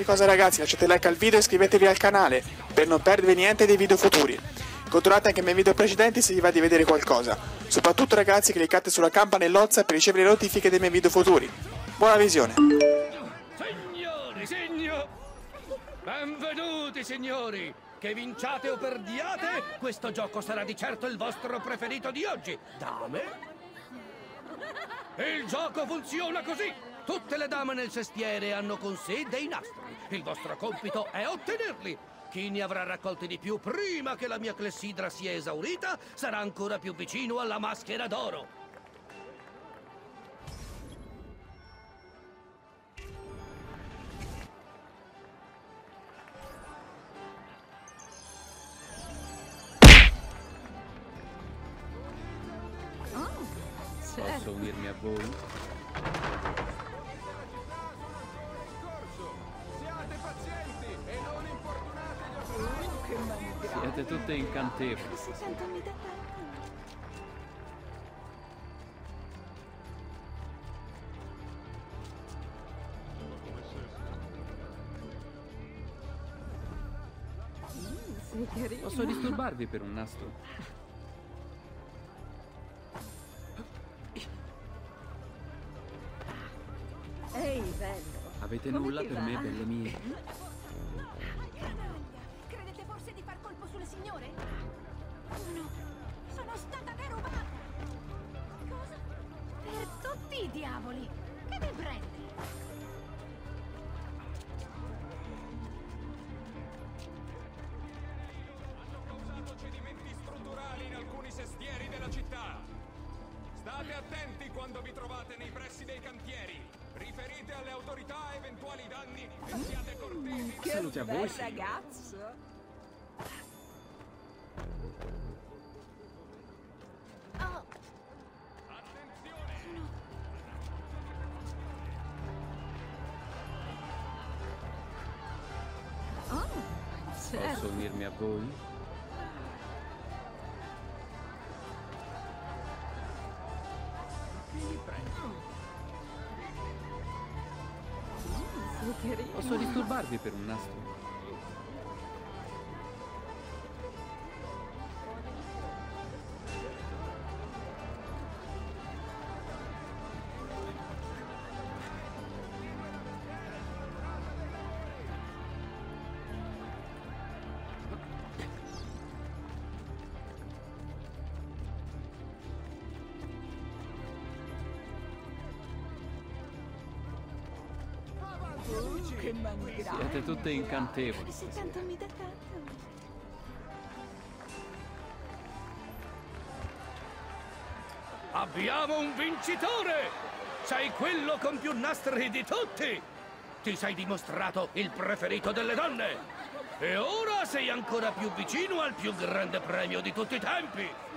qualsiasi cosa ragazzi, lasciate like al video e iscrivetevi al canale per non perdervi niente dei video futuri. Controllate anche i miei video precedenti se vi va di vedere qualcosa. Soprattutto ragazzi cliccate sulla campanellozza per ricevere le notifiche dei miei video futuri. Buona visione! Benvenuti signori! Che vinciate o perdiate, questo gioco sarà di certo il vostro preferito di oggi. Dame? Il gioco funziona così! Tutte le dame nel sestiere hanno con sé dei nastri. Il vostro compito è ottenerli. Chi ne avrà raccolti di più prima che la mia clessidra sia esaurita sarà ancora più vicino alla maschera d'oro. Posso unirmi a voi? Siate pazienti e non importunate gli operatori. Siete tutte incantevoli. Si sentono i dettagli. Sei carino. Posso disturbarvi per un nastro? Ehi, bello. Avete Come nulla ti per va? me, belle mie? Canaglia! Credete forse di far colpo sulle signore? No, sono stata derubata! Cosa? Per tutti i diavoli! Che vi prende? Hanno causato cedimenti strutturali in alcuni sestieri della città. State attenti quando vi trovate nei pressi dei cantieri. Riferite alle autorità eventuali danni e siate cortesi. Che Saluti a voi, bel signore. ragazzo. Oh, Attenzione! Oh, certo. Posso unirmi a voi? Sei carino. Posso disturbarvi per un nastro? Che mani grandi. Siete tutte incantevoli. Si sentono i dettagli. Abbiamo un vincitore! Sei quello con più nastri di tutti! Ti sei dimostrato il preferito delle donne! E ora sei ancora più vicino al più grande premio di tutti i tempi!